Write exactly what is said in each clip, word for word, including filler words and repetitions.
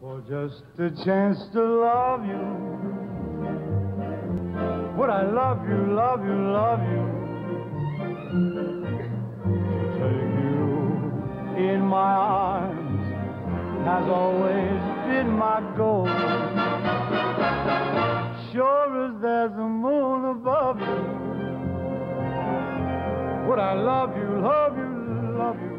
For just a chance to love you. Would I love you, love you, love you? To take you in my arms has always been my goal. Sure as there's a moon above you, would I love you, love you, love you?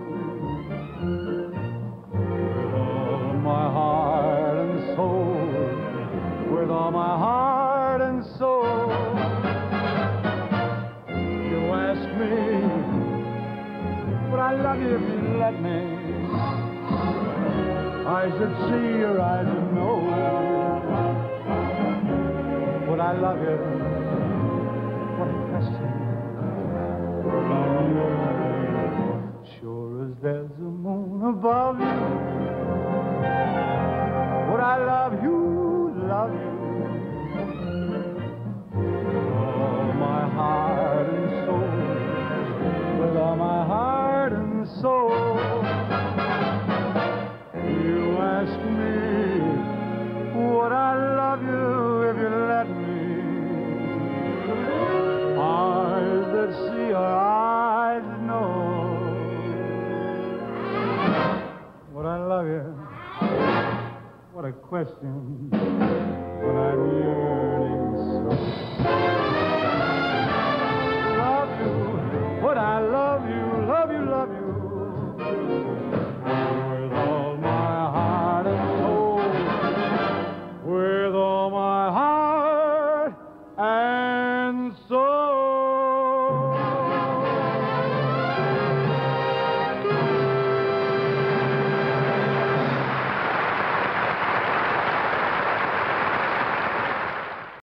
My heart and soul, with all my heart and soul. You ask me, would I love you if you let me? I should see your eyes and know. Would I love you? What a question. Sure as there's a moon above you, would I love you, love you? With all my heart and soul, with all my heart and soul. You ask me, would I love you if you let me? Eyes that see or eyes that know. Would I love you? What a question when I'm yearning so.